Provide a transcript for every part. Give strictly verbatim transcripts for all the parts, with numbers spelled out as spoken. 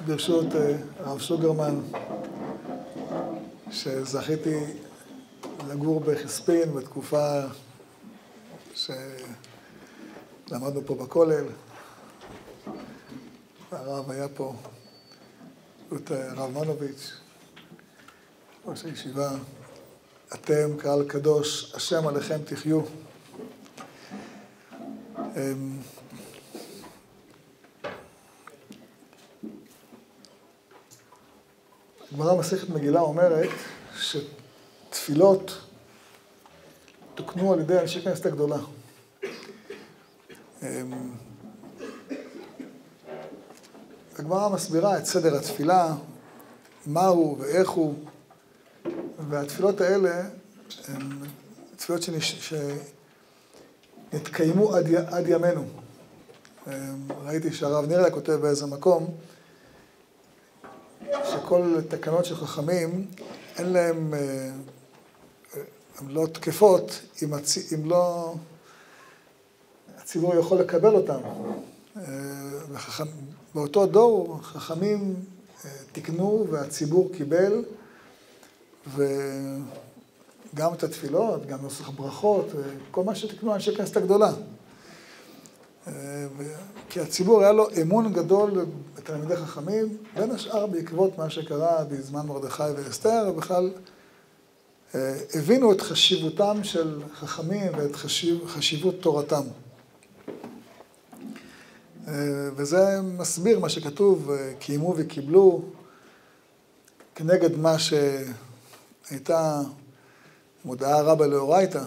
ברשות הרב שוגרמן, שזכיתי לגור בחספין בתקופה שלמדנו פה בכולל. הרב היה פה, את הרב מנוביץ', ראש הישיבה. אתם קהל קדוש, השם עליכם תחיו. הגמרא מסכת מגילה אומרת שתפילות תוקנו על ידי אנשי כנסת הגדולה. הגמרא מסבירה את סדר התפילה, מהו ואיך הוא, והתפילות האלה הן תפילות שנתקיימו עד, עד ימינו. ראיתי שהרב נירלה כותב באיזה מקום, שכל תקנות של חכמים, אין להם, הן לא תקפות אם, הצ... אם לא הציבור יכול לקבל אותם. וחכם... באותו דור חכמים תקנו והציבור קיבל, וגם את התפילות, גם נוסח ברכות, כל מה שתקנו אנשי כנסת הגדולה. כי הציבור היה לו אמון גדול בתלמידי חכמים, בין השאר בעקבות מה שקרה בזמן מרדכי ואסתר, ובכלל הבינו את חשיבותם של חכמים ואת חשיב, חשיבות תורתם. וזה מסביר מה שכתוב, קיימו וקיבלו, כנגד מה שהייתה מודעה רבה לאורייתא,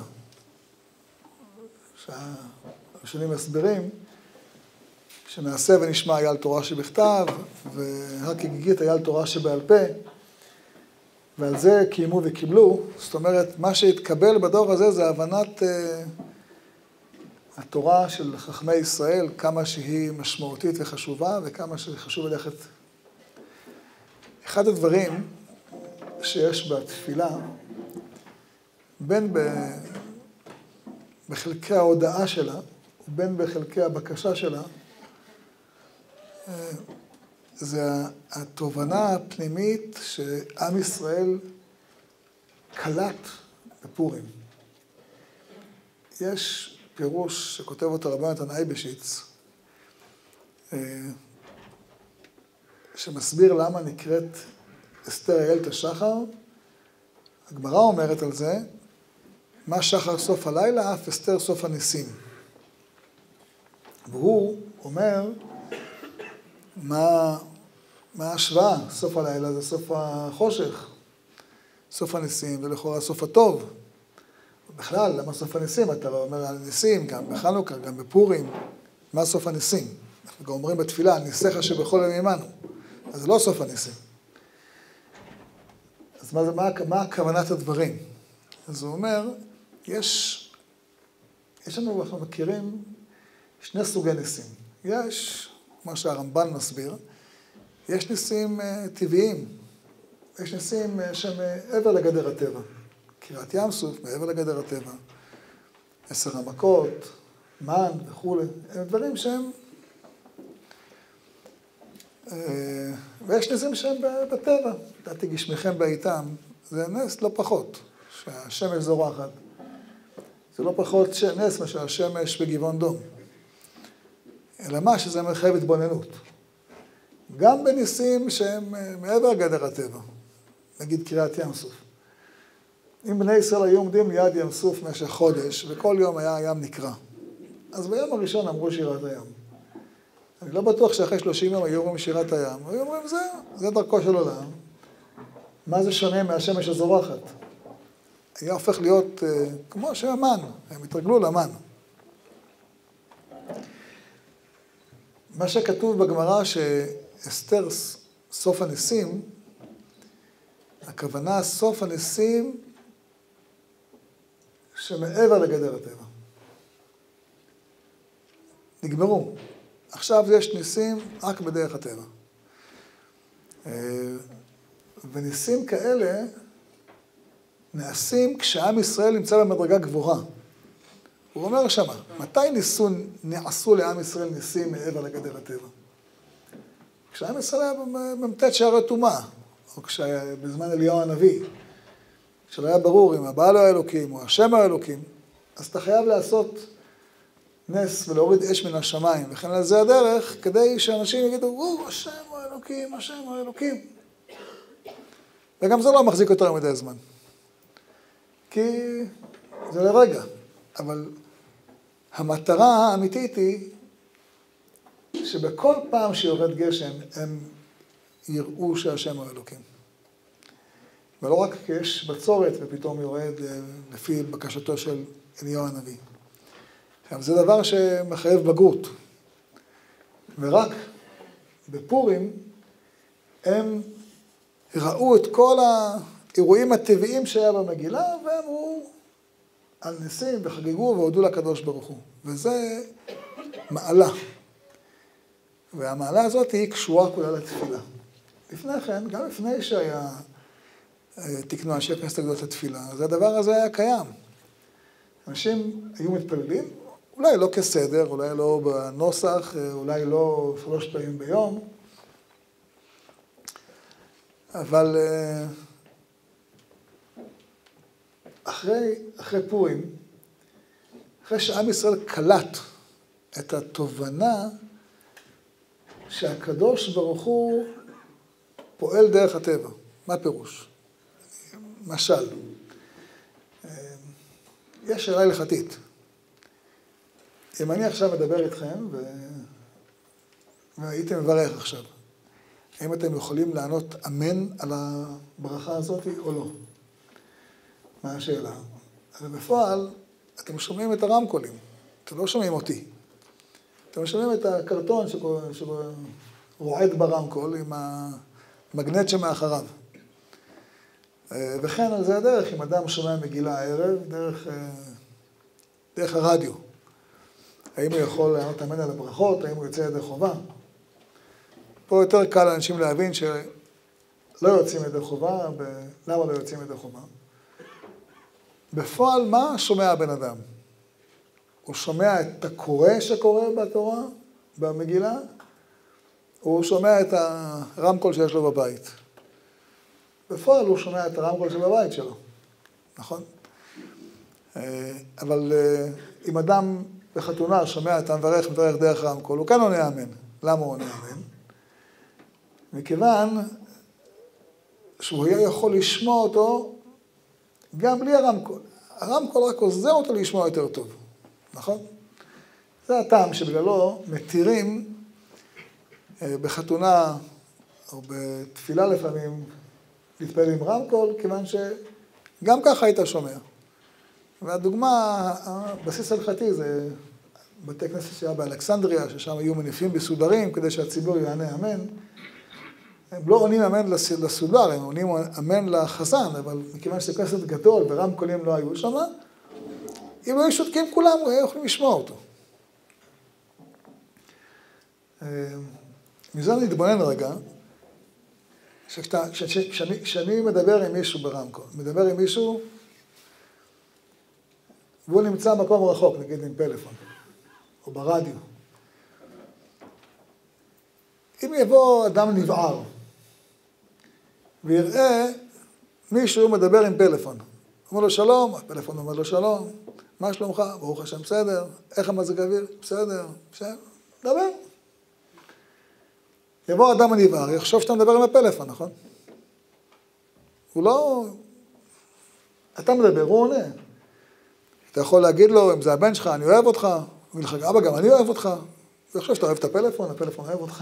שהראשונים מסבירים, שנעשה ונשמע היה על תורה שבכתב, והכגיגית היה על תורה שבעל פה, ועל זה קיימו וקיבלו. זאת אומרת, מה שהתקבל בדור הזה זה הבנת uh, התורה של חכמי ישראל, כמה שהיא משמעותית וחשובה, וכמה שחשוב ללכת. אחד הדברים שיש בתפילה, בין ב... בחלקי ההודעה שלה, ובין בחלקי הבקשה שלה, זה התובנה הפנימית שעם ישראל קלט בפורים. יש פירוש שכותב אותו רבי יונתן אייבשיץ, שמסביר למה נקראת אסתר איילת השחר. הגמרא אומרת על זה, מה שחר סוף הלילה, אף אסתר סוף הניסים. והוא אומר, מה, מה ההשוואה? סוף הלילה זה סוף החושך, סוף הניסים ולכאורה סוף הטוב. בכלל, למה סוף הניסים? אתה אומר על ניסים, גם בחנוכה, גם בפורים. מה סוף הניסים? אנחנו גם אומרים בתפילה, ניסיך שבכל יום עמנו. אז זה לא סוף הניסים. אז מה, מה, מה כוונת הדברים? אז הוא אומר, יש, יש לנו, אנחנו מכירים שני סוגי ניסים. יש, כמו שהרמב"ן מסביר, יש ניסים טבעיים, יש ניסים שהם מעבר לגדר הטבע. קריעת ים סוף, מעבר לגדר הטבע. עשר המכות, מן וכו'. הם דברים שהם... ויש ניסים שהם בטבע. תתי גשמיכם בעיתם, זה נס לא פחות, שהשמש זורחת. זה לא פחות נס מאשר השמש בגבעון דום. אלא מה שזה מחייב התבוננות. גם בניסים שהם מעבר לגדר הטבע. נגיד קריעת ים סוף. אם בני ישראל היו עומדים ליד ים סוף במשך חודש, וכל יום היה הים נקרא. אז ביום הראשון אמרו שירת הים. אני לא בטוח שאחרי שלושים יום היו אומרים שירת הים. היו אומרים, זה, זה דרכו של עולם. מה זה שונה מהשמש הזורחת? היה הופך להיות uh, כמו שהמן, הם התרגלו למן. מה שכתוב בגמרא שאסתר סוף הניסים, הכוונה סוף הניסים שמעבר לגדר הטבע. נגמרו. עכשיו יש ניסים רק בדרך הטבע. וניסים כאלה נעשים כשעם ישראל נמצא במדרגה גבוהה. הוא אומר שמה, מתי ניסו, נעשו לעם ישראל ניסים מעבר לגדר הטבע? כשעם ישראל היה במ"ט שערי טומאה, או בזמן אליהו הנביא, כשלא היה ברור אם הבעל הוא האלוקים או השם הוא האלוקים, אז אתה חייב לעשות נס ולהוריד אש מן השמיים, וכן על זה הדרך, כדי שאנשים יגידו, וואו, השם הוא האלוקים, השם הוא האלוקים. וגם זה לא מחזיק יותר מדי זמן. כי זה לרגע, אבל המטרה האמיתית היא שבכל פעם שיורד גשם הם יראו שהשם הוא האלוקים. ולא רק כי יש בצורת ופתאום יורד לפי בקשתו של אליהו הנביא. עכשיו, זה דבר שמחייב בגרות. ורק בפורים הם ראו את כל האירועים הטבעיים שהיה במגילה, ואמרו על ניסים וחגגו והודו לקדוש ברוך הוא. וזה מעלה. והמעלה הזאת היא קשורה כולה לתפילה. לפני כן, גם לפני שהיה תקנו אנשי הכנסת הגדולות לתפילה, אז הדבר הזה היה קיים. אנשים היו מתפללים, אולי לא כסדר, אולי לא בנוסח, אולי לא שלוש פעמים ביום, אבל אחרי, אחרי פורים, אחרי שעם ישראל קלט את התובנה שהקדוש ברוך הוא פועל דרך הטבע. מה פירוש? משל. יש שאלה הלכתית. אם אני עכשיו מדבר איתכם, ו... והייתי מברך עכשיו, האם אתם יכולים לענות אמן על הברכה הזאת או לא? מה השאלה? אבל בפועל, אתם שומעים את הרמקולים, אתם לא שומעים אותי. אתם שומעים את הקרטון שרועד ברמקול עם המגנט שמאחריו. וכן על זה הדרך, אם אדם שומע מגילה הערב, דרך, דרך הרדיו. האם הוא יכול לענות אמן על הברכות, האם הוא יוצא ידי חובה. פה יותר קל לאנשים להבין שלא יוצאים ידי חובה, למה לא יוצאים ידי חובה. בפועל, מה שומע הבן אדם? הוא שומע את הקורא שקורא בתורה, במגילה, או הוא שומע את הרמקול שיש לו בבית. בפועל הוא שומע את הרמקול שבבית שלו, נכון? אבל אם אדם בחתונה שומע את המברך, מברך דרך רמקול, הוא כאן עונה אמן. למה הוא עונה אמן? מכיוון שהוא היה יכול לשמוע אותו גם בלי הרמקול. הרמקול רק עוזר אותו לשמוע יותר טוב, נכון? זה הטעם שבגללו מתירים בחתונה או בתפילה לפעמים להתפעל עם רמקול, כיוון שגם ככה היית שומע. והדוגמה, הבסיס הלכתי זה בתי כנסת שהיה באלכסנדריה, ששם היו מניפים בסודרים כדי שהציבור יענה אמן. הם לא עונים אמן לסודר, הם עונים אמן לחזן, אבל מכיוון שזה כנסת גדול ורמקולים לא היו שם, אם היו שותקים כולם, היו יכולים לשמוע אותו. מזה אני אתבונן רגע, כשאני מדבר עם מישהו ברמקול, מדבר עם מישהו, והוא נמצא במקום רחוק, נגיד עם פלאפון, או ברדיו. אם יבוא אדם נבער, ויראה מישהו מדבר עם פלאפון, אומר לו שלום, הפלאפון אומר לו שלום, מה שלומך? ברוך השם, בסדר, איך המזג האוויר? בסדר, בסדר, דבר. יבוא אדם הנבער, יחשוב שאתה מדבר עם הפלאפון, נכון? הוא לא... אתה מדבר, הוא עונה. אתה יכול להגיד לו, אם זה הבן שלך, אני אוהב אותך, הוא ילך, אבא, גם אני אוהב אותך. הוא יחשוב שאתה אוהב את הפלאפון, הפלאפון אוהב אותך.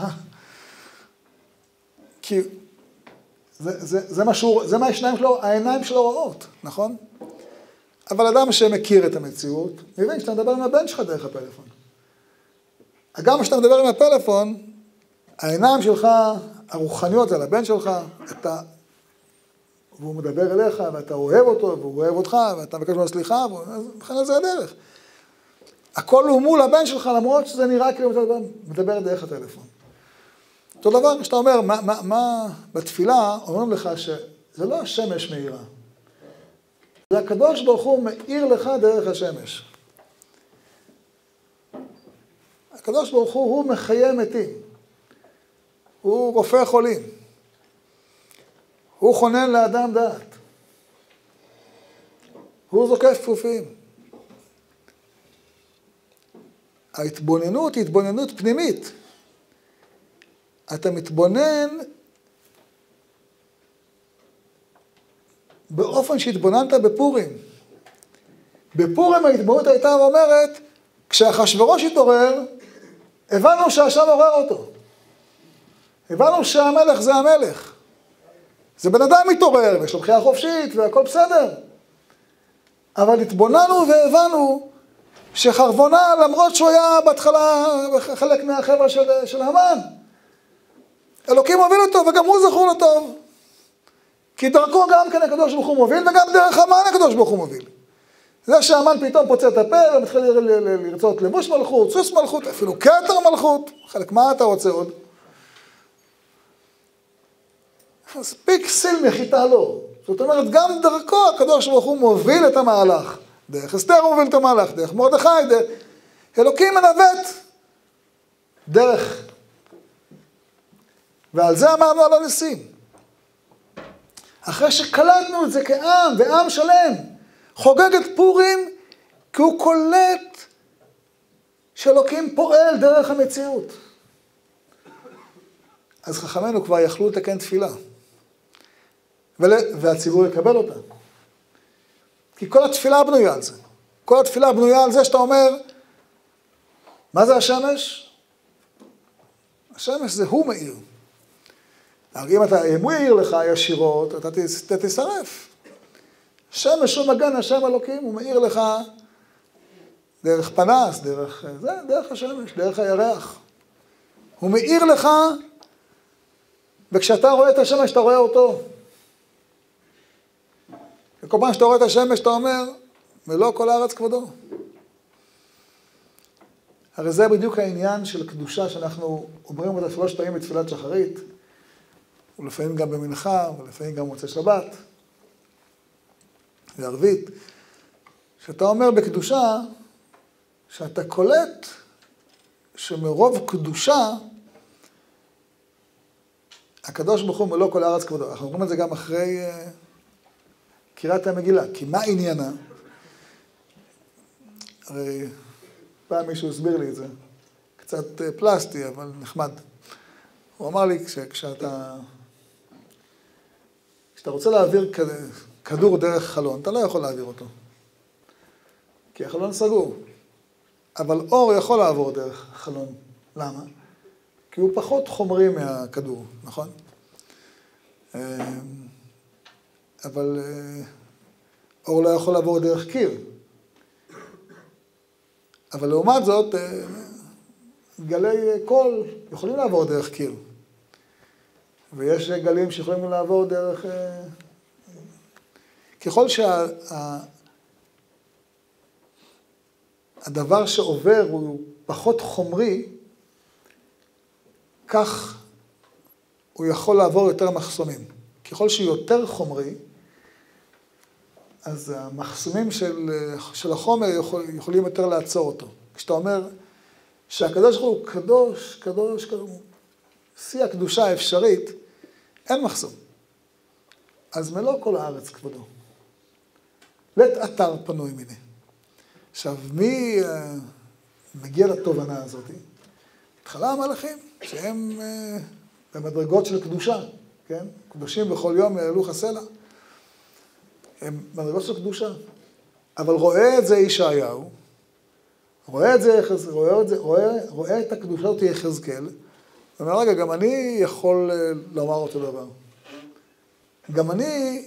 כי זה, זה, זה משהו, זה מה השניים שלו, העיניים שלו רואות, נכון? אבל אדם שמכיר את המציאות, מבין שאתה מדבר עם הבן שלך דרך הפלאפון. גם כשאתה מדבר עם הפלאפון, העיניים שלך, הרוחניות על הבן שלך, אתה, והוא מדבר אליך, ואתה אוהב אותו, והוא אוהב אותך, ואתה מבקש לו סליחה, וכן על זה הדרך. הכל הוא מול הבן שלך, למרות שזה נראה כאילו אתה מדבר דרך הטלפון. אותו דבר, כשאתה אומר, מה, מה, מה, בתפילה אומרים לך שזה לא השמש מאירה. זה הקדוש ברוך הוא מאיר לך דרך השמש. הקדוש ברוך הוא, הוא מחיה מתים. הוא רופא חולים. הוא חונן לאדם דעת. הוא זוקף כפופים. ההתבוננות היא התבוננות פנימית. אתה מתבונן באופן שהתבוננת בפורים. בפורים ההתבוננות הייתה ואומרת, כשאחשוורוש התעורר, הבנו שהשם עורר אותו. הבנו שהמלך זה המלך. זה בן אדם מתעורר, ויש לו בחירה חופשית, והכל בסדר. אבל התבוננו והבנו שחרבונה, למרות שהוא היה בהתחלה חלק מהחבר'ה של, של המן, אלוקים הוביל אותו, וגם הוא זכור לו טוב. כי דרכו גם כן הקדוש ברוך הוא מוביל, וגם דרך המן הקדוש ברוך הוא מוביל. זה שהמן פתאום פוצע את הפה, ומתחיל לרצות לבוש מלכות, סוס מלכות, אפילו כתר מלכות, חלק מה אתה רוצה עוד? מספיק סיל מחיתה לו. זאת אומרת, גם דרכו הקדוש ברוך הוא מוביל את המהלך. דרך אסתר הוא מוביל את המהלך, דרך מרדכי, דרך... אלוקים מנווט דרך. ועל זה אמרנו על הניסים. אחרי שקלטנו את זה כעם, ועם שלם, חוגג את פורים, כי הוא קולט שאלוקים פועל דרך המציאות. אז חכמינו כבר יכלו לתקן תפילה. והציבור יקבל אותה. כי כל התפילה בנויה על זה. כל התפילה בנויה על זה שאתה אומר, מה זה השמש? השמש זה הוא מאיר. אם אתה, אם הוא יאיר לך ישירות, אתה תשרף. השמש הוא מגן השם אלוקים, הוא מאיר לך דרך פנס, דרך, זה, דרך השמש, דרך הירח. הוא מאיר לך, וכשאתה רואה את השמש, אתה רואה אותו. וכל פעם שאתה רואה את השמש, אתה אומר, מלוא כל הארץ כבודו. הרי זה בדיוק העניין של קדושה שאנחנו אומרים אותה שלוש פעמים בתפילת שחרית, ולפעמים גם במנחה, ולפעמים גם מוצאי שבת, וערבית, שאתה אומר בקדושה, שאתה קולט שמרוב קדושה, הקדוש ברוך הוא מלוא כל הארץ כבודו. אנחנו אומרים את זה גם אחרי uh, קריאת המגילה, כי מה עניינה? הרי פעם מישהו הסביר לי את זה, קצת uh, פלסטי, אבל נחמד. הוא אמר לי, כש, כשאתה, כשאתה רוצה להעביר כדור דרך חלון, אתה לא יכול להעביר אותו. כי החלון סגור. אבל אור יכול לעבור דרך חלון. למה? כי הוא פחות חומרי מהכדור, נכון? אבל אור לא יכול לעבור דרך קיר. אבל לעומת זאת, גלי קול יכולים לעבור דרך קיר. ויש גלים שיכולים לעבור דרך... ככל שהדבר שעובר הוא פחות חומרי, כך הוא יכול לעבור יותר מחסומים. ככל שהוא יותר חומרי, אז המחסומים של, של החומר יכול, יכולים יותר לעצור אותו. כשאתה אומר שהקדוש ברוך הוא קדוש, קדוש, קדוש, שיא הקדושה האפשרית, אין מחסום. אז מלוא כל הארץ כבודו. לית אתר פנוי מיני. עכשיו, מי uh, מגיע לתובנה הזאת? התחלה המלאכים, שהם uh, במדרגות של קדושה, כן? קדושים בכל יום יעלו חסלה. הם מדרגות של קדושה. אבל רואה את זה ישעיהו, רואה את זה, רואה את, זה, רואה, רואה את הקדושה אותי יחזקאל, ואומר, רגע, גם אני יכול לומר אותו דבר. גם אני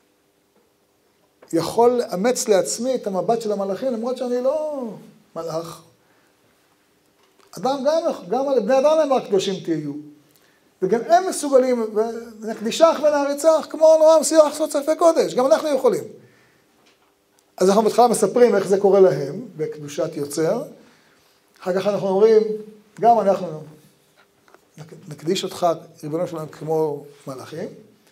יכול לאמץ לעצמי את המבט של המלאכים, למרות שאני לא מלאך. אדם, גם, גם בני אדם הם רק קדושים תהיו. וגם הם מסוגלים, ונקדישך ונעריצך, כמו נועם שיח לעשות ספי קודש, גם אנחנו יכולים. אז אנחנו בתחילה מספרים איך זה קורה להם, בקדושת יוצר. אחר כך אנחנו אומרים, גם אנחנו נקדיש אותך, ריבונו שלנו, כמו מלאכים.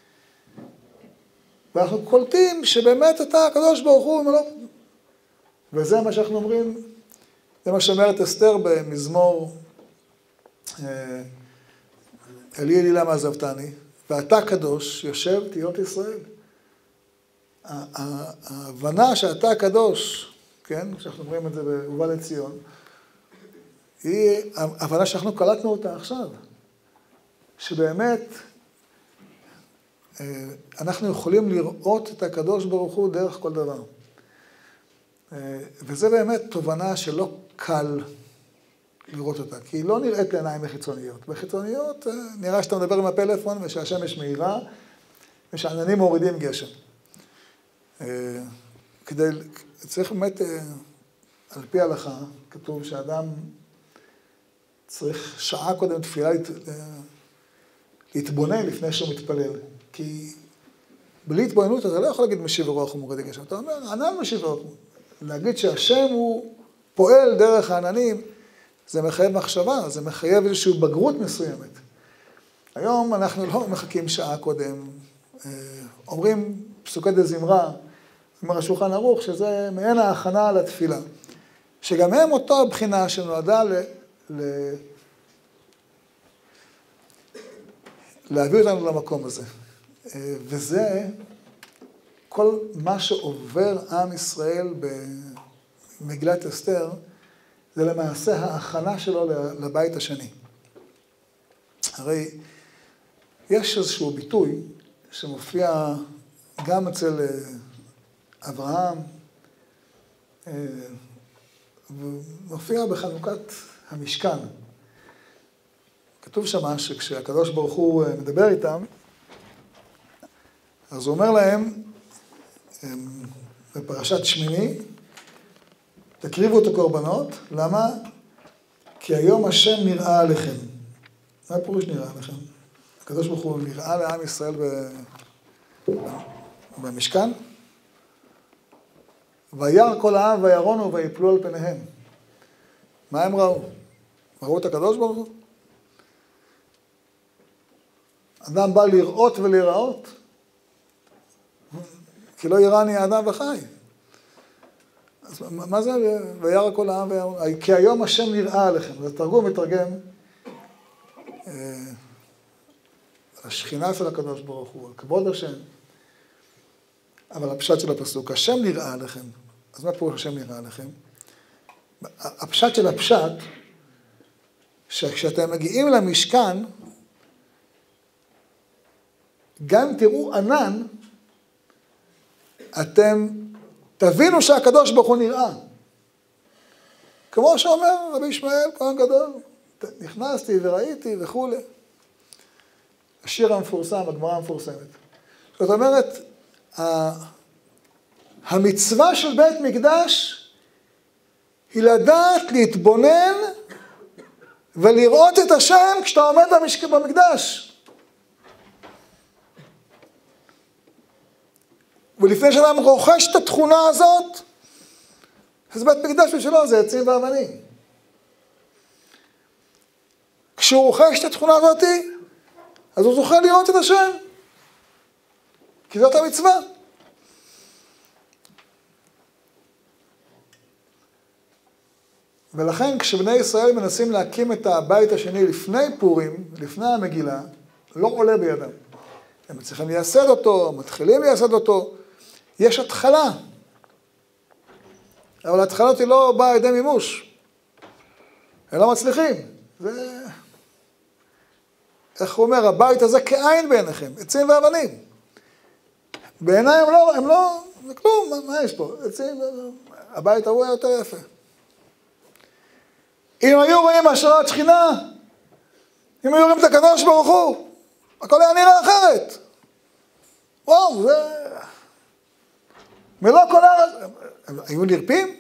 ואנחנו קולטים שבאמת אתה, הקדוש ברוך הוא, מלא... וזה מה שאנחנו אומרים, זה מה שאומרת אסתר במזמור, אלי אלי למה עזבתני, ואתה קדוש, יושב תהיות ישראל. ההבנה שאתה קדוש, כן, שאנחנו אומרים את זה בהובא לציון, היא הבנה שאנחנו קלטנו אותה עכשיו. שבאמת אנחנו יכולים לראות את הקדוש ברוך הוא דרך כל דבר. וזה באמת תובנה שלא קל לראות אותה, כי היא לא נראית לעיניים חיצוניות. בחיצוניות נראה שאתה מדבר עם הפלאפון ושהשמש מאירה ושהעננים מורידים גשם. כדי, צריך באמת, על פי ההלכה, כתוב שאדם צריך שעה קודם תפילה להתבונן לפני שהוא מתפלל. כי בלי התבוננות אתה לא יכול להגיד משיב הרוח ומוריד גשם. אתה אומר, ענן משיב הרוח. להגיד שהשם הוא פועל דרך העננים, זה מחייב מחשבה, זה מחייב איזושהי בגרות מסוימת. היום אנחנו לא מחכים שעה קודם, אומרים פסוקי דזמרה, אומר השולחן ערוך, שזה מעין ההכנה לתפילה. שגם הם אותו הבחינה שנועדה ל... ל... להביא אותנו למקום הזה. וזה כל מה שעובר עם ישראל במגילת אסתר, זה למעשה ההכנה שלו לבית השני. הרי יש איזשהו ביטוי שמופיע גם אצל אברהם, ומופיע בחנוכת המשכן. כתוב שמה שכשהקדוש ברוך הוא מדבר איתם, אז הוא אומר להם, בפרשת שמיני, תקריבו את הקורבנות, למה? כי היום השם נראה עליכם. מה הפירוש נראה עליכם? הקדוש ברוך הוא נראה לעם ישראל במשכן, וירא כל העם וירונו ויפלו על פניהם. מה הם ראו? ראו את הקדוש ברוך הוא? אדם בא לראות ולראות, כי לא יראני האדם וחי. אז מה זה? וירא כל העם וירונו. כי היום השם נראה עליכם. זה תרגום מתרגם השכינה של הקדוש ברוך הוא, על כבוד השם. אבל הפשט של הפסוק, השם נראה עליכם. אז מה פירוש השם נראה עליכם? הפשט של הפשט, שכשאתם מגיעים למשכן, גם אם תראו ענן, אתם תבינו שהקדוש ברוך הוא נראה. כמו שאומר רבי ישמעאל, כהן גדול, נכנסתי וראיתי וכו'. השיר המפורסם, הגמרא המפורסמת. זאת אומרת, המצווה של בית מקדש היא לדעת להתבונן ולראות את השם כשאתה עומד במקדש. ולפני שאדם רוכש את התכונה הזאת, אז בית מקדש בשבילו זה עצים ואבנים. כשהוא רוכש את התכונה הזאת, אז הוא זוכה לראות את השם. כי זאת המצווה. ולכן כשבני ישראל מנסים להקים את הבית השני לפני פורים, לפני המגילה, לא עולה בידם. הם צריכים לייסד אותו, מתחילים לייסד אותו. יש התחלה. אבל ההתחלה היא לא באה לידי מימוש. הם לא מצליחים. זה... איך הוא אומר, הבית הזה כעין בעיניכם, עצים ואבנים. בעיניי הם לא, הם לא, זה כלום, מה, מה יש פה? עצים, הבית ההוא היה יותר יפה. אם היו רואים השראת שכינה, אם היו רואים את הקדוש ברוך הוא, הכל היה נראה אחרת. וואו, זה... מלוא כל הארץ, הם היו נרפים?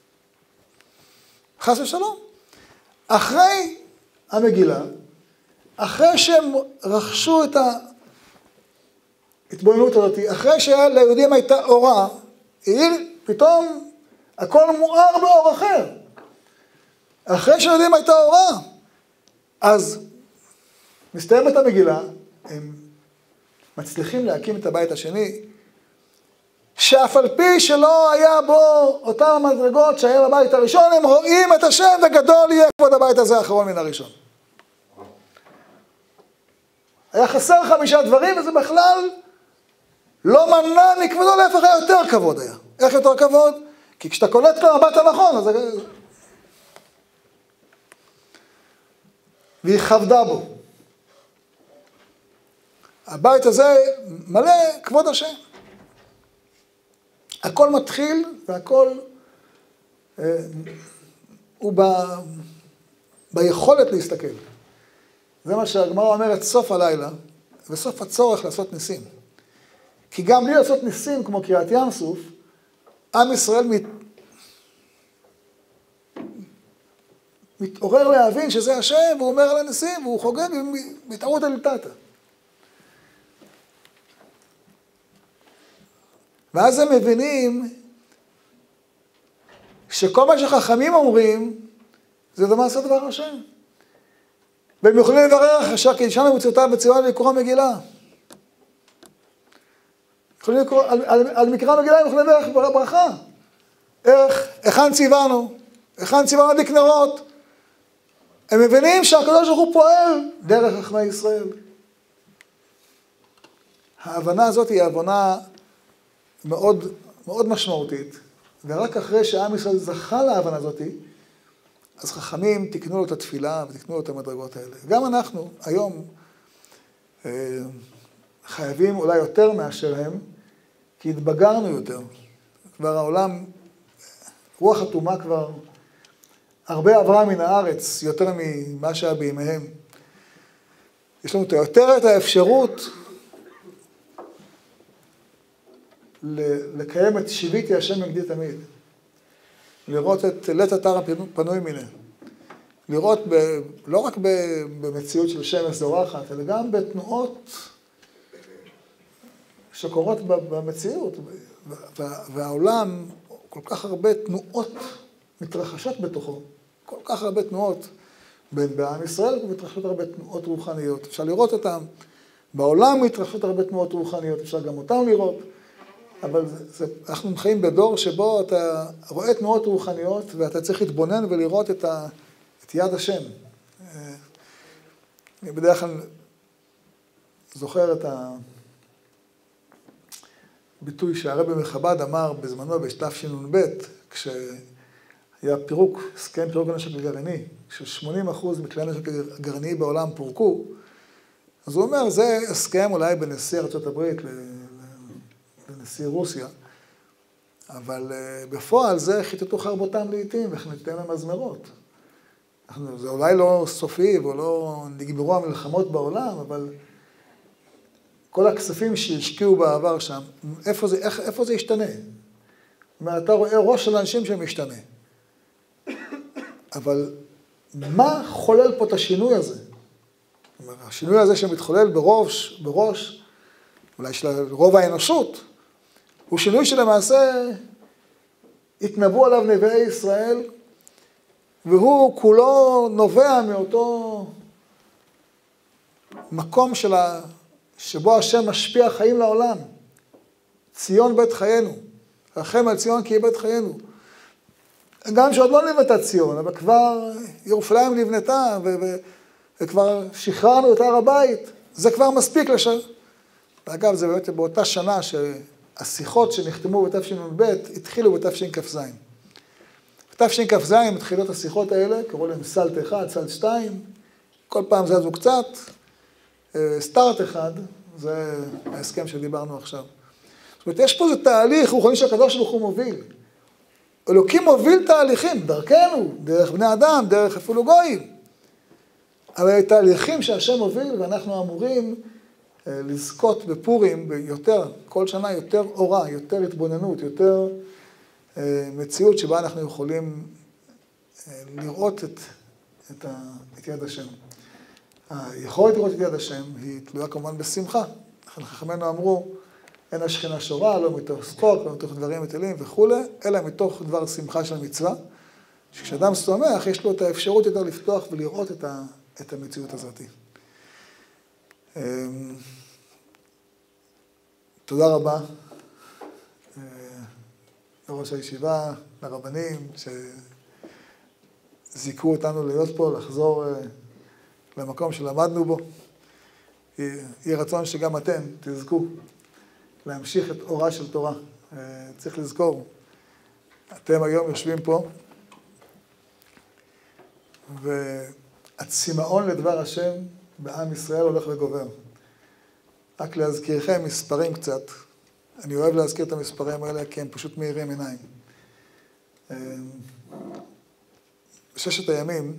חס ושלום. אחרי המגילה, אחרי שהם רכשו את ההתבוננות הזאת, אחרי שליהודים הייתה אורה, פתאום הכל מואר באור אחר. אחרי שליהודים הייתה אורה, אז מסתיימת המגילה, הם מצליחים להקים את הבית השני, שאף על פי שלא היה בו אותם המדרגות שהיה בבית הראשון, הם רואים את השם וגדול יהיה כבוד הבית הזה האחרון מן הראשון. היה חסר חמישה דברים, וזה בכלל לא מנע מכבודו, להפך היה יותר כבוד היה. איך יותר כבוד? כי כשאתה קולט את המבט הנכון, אז... והיא כבדה בו. הבית הזה מלא כבוד השם. הכל מתחיל והכל אה, הוא ב, ביכולת להסתכל. זה מה שהגמרא אומרת סוף הלילה וסוף הצורך לעשות ניסים. כי גם בלי לעשות ניסים כמו קריאת ים סוף, עם ישראל מת... מתעורר להבין שזה השם, והוא אומר על הניסים, והוא חוגג מתערות על תתה. ואז הם מבינים שכל מה שחכמים אומרים, זה דבר עשה דבר השם. והם יכולים לברך, אשר קידשנו במצוותיו וציוונו לקרוא מגילה. יכולים לקרוא, על, על, על מקרא מגילה הם יכולים לברך ברכה. איך, היכן ציוונו, היכן ציוונו להדליק נרות. הם מבינים שהקדוש ברוך הוא פועל דרך חכמי ישראל. ההבנה הזאת היא הבנה מאוד, מאוד משמעותית, ורק אחרי שעם ישראל זכה להבנה הזאת, אז חכמים תקנו לו את התפילה ותקנו לו את המדרגות האלה. גם אנחנו היום אה, חייבים אולי יותר מאשר הם, כי התבגרנו יותר. כבר העולם, רוח הטומאה כבר הרבה עברה מן הארץ, יותר ממה שהיה בימיהם. יש לנו יותר את האפשרות לקיים את שיביתי השם מגדי תמיד. לראות את לית אתר הפנוי מיניה. לראות ב, לא רק במציאות של שמש זורחת, אלא גם בתנועות שקורות במציאות. והעולם, כל כך הרבה תנועות מתרחשות בתוכו. כל כך הרבה תנועות בין בעם ישראל, מתרחשות הרבה תנועות רוחניות. אפשר לראות אותם. בעולם מתרחשות הרבה תנועות רוחניות, אפשר גם אותם לראות. אבל זה, זה, אנחנו חיים בדור שבו אתה רואה תנועות רוחניות, ואתה צריך להתבונן ולראות את, ה, את יד השם. אני בדרך כלל זוכר את הביטוי שהרבי מחב"ד אמר בזמנו בתשנ"ב, כשהיה פירוק, הסכם פירוק הנשק הגרעיני, כש-שמונים אחוז מכלי הנשק הגרעיני בעולם פורקו, אז הוא אומר, זה הסכם אולי בנשיא ארצות הברית, לנשיא רוסיה, אבל uh, בפועל זה חיטטו חרבותם לעתים, וחנתיהם למזמרות. זה אולי לא סופי, ולא נגמרו המלחמות בעולם, אבל כל הכספים שהשקיעו בעבר שם, איפה זה, איך, איפה זה ישתנה? זאת אומרת, אתה רואה ראש של אנשים שמשתנה. אבל מה חולל פה את השינוי הזה? זאת אומרת, השינוי הזה שמתחולל בראש, בראש, אולי של רוב האנושות, הוא שינוי שלמעשה התנבאו עליו נביאי ישראל, והוא כולו נובע מאותו מקום של ה... שבו השם משפיע חיים לעולם. ציון בית חיינו. רחם על ציון כי היא בית חיינו. גם שעוד לא נבנתה ציון, אבל כבר ירושלים נבנתה, ו... ו... וכבר שחררנו את הר הבית. זה כבר מספיק לשם. ואגב, זה באמת באותה שנה שהשיחות שנחתמו בתשנ"ב התחילו בתשכ"ז. בתשכ"ז מתחילות השיחות האלה, קראו להם סלט אחד, סלט שתיים, כל פעם זזו קצת, סטארט אחד, זה ההסכם שדיברנו עכשיו. זאת אומרת, יש פה איזה תהליך רוחני שהקדוש ברוך הוא מוביל. אלוקים מוביל תהליכים, דרכנו, דרך בני אדם, דרך אפילו גויים. אבל תהליכים שהשם מוביל, ואנחנו אמורים לזכות בפורים ביותר, כל שנה יותר אורה, יותר התבוננות, יותר מציאות שבה אנחנו יכולים לראות את, את, ה, את יד השם. היכולת לראות את יד השם היא תלויה כמובן בשמחה. חכמינו אמרו, אין השכינה שורה, לא מתוך ספוק, לא מתוך דברים מטלים וכו', אלא מתוך דבר שמחה של מצווה, שכשאדם שמח יש לו את האפשרות יותר לפתוח ולראות את, ה, את המציאות הזאת. תודה רבה לראש הישיבה, לרבנים, שזיכו אותנו להיות פה, לחזור למקום שלמדנו בו. יהיה רצון שגם אתם תזכו להמשיך את אורה של תורה. צריך לזכור, אתם היום יושבים פה, והצמאון לדבר השם בעם ישראל הולך וגובר. רק להזכירכם מספרים קצת. אני אוהב להזכיר את המספרים האלה כי הם פשוט מאירים עיניים. בששת הימים,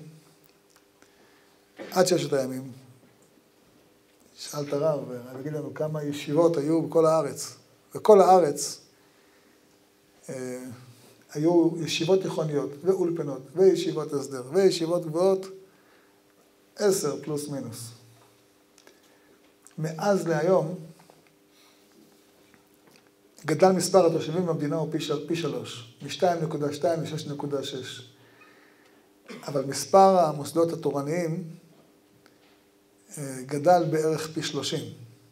עד ששת הימים, שאלת הרב, ואני אגיד לנו כמה ישיבות היו בכל הארץ. בכל הארץ אה, היו ישיבות תיכוניות ואולפנות וישיבות הסדר וישיבות גבוהות, עשר פלוס מינוס. מאז להיום גדל מספר התושבים במדינה הוא פי, של, פי שלוש, מ-שתיים נקודה שתיים ל-שש נקודה שש. אבל מספר המוסדות התורניים גדל בערך פי שלושים.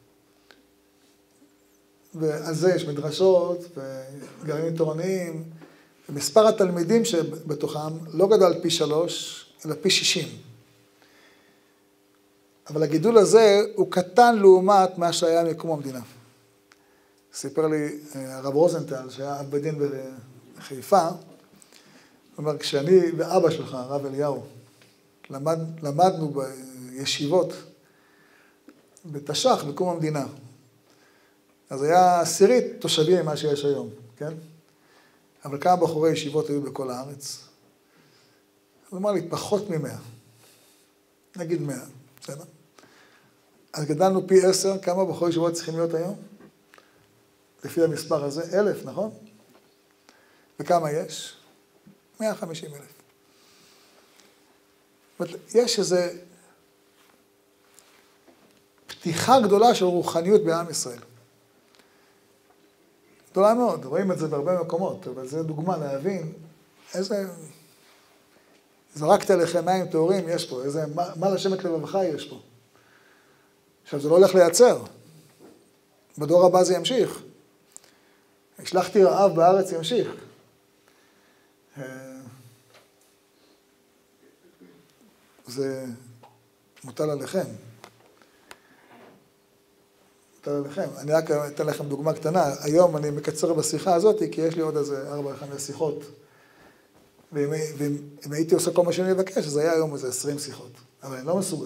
ועל זה יש מדרשות וגרעינים תורניים, ומספר התלמידים שבתוכם לא גדל פי שלוש, אלא פי שישים. אבל הגידול הזה הוא קטן לעומת מה שהיה מקום המדינה. סיפר לי הרב רוזנטל, שהיה אב בית דין בחיפה, הוא אומר, כשאני ואבא שלך, הרב אליהו, למד, למדנו בישיבות בתש"ח, בקום המדינה. אז היה עשירית תושבים ממה שיש היום, כן? אבל כמה בחורי ישיבות היו בכל הארץ? הוא אמר לי, פחות ממאה. נגיד מאה, בסדר? אז גדלנו פי עשר, כמה בחורי ישיבות צריכים להיות היום? לפי המספר הזה, אלף, נכון? וכמה יש? מאה וחמישים אלף. יש איזה פתיחה גדולה של רוחניות בעם ישראל. גדולה מאוד, רואים את זה בהרבה מקומות, אבל זו דוגמה להבין איזה... זרקת עליכם מים טהורים, יש פה, איזה... מה לשמת לבבך יש פה. עכשיו, זה לא הולך לייצר. בדור הבא זה ימשיך. השלחתי רעב בארץ ימשיך. זה מוטל עליכם. מוטל עליכם. אני רק אתן לכם דוגמה קטנה. היום אני מקצר בשיחה הזאת, כי יש לי עוד איזה ארבע חמש שיחות. ואם, ואם, אם הייתי עושה כל מה שאני מבקש, אז היה היום איזה עשרים שיחות. אבל אני לא מסוגל.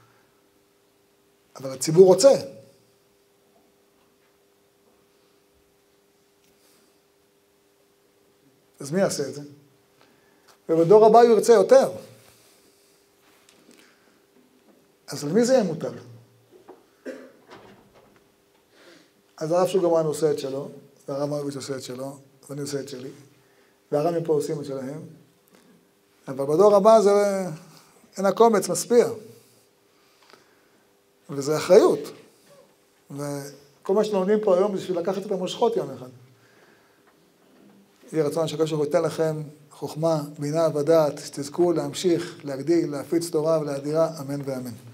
אבל הציבור רוצה. אז מי יעשה את זה? ובדור הבא הוא ירצה יותר. אז למי זה יהיה מוטל? אז הרב שוגרמן עושה את שלו, והרב מרביץ עושה את שלו, ואני עושה את שלי, והרבים פה עושים את שלהם. אבל בדור הבא זה אין הקומץ משפיע. וזה אחריות. וכל מה שאנחנו לומדים פה היום זה בשביל לקחת את המושכות יום אחד. יהיה רצון שהקדוש ברוך הוא ייתן לכם חוכמה, בינה ודעת, שתזכו להמשיך, להגדיל, להפיץ תורה ולהאדירה, אמן ואמן.